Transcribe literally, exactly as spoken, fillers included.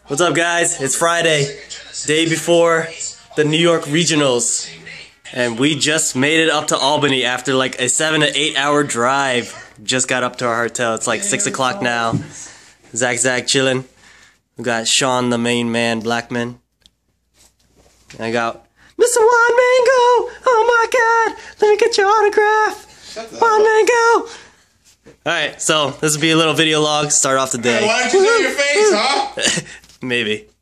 What's up, guys? It's Friday, day before the New York Regionals, and we just made it up to Albany after like a seven to eight hour drive. Just got up to our hotel. It's like six o'clock now. Zach, Zach, chilling. We got Sean, the main man, Blackman. And I got Mister Juan Mango. Oh my God! Let me get your autograph. Juan Mango. All right, so this will be a little video log. Start off the day. Hey, why didn't you show your face, huh? Maybe.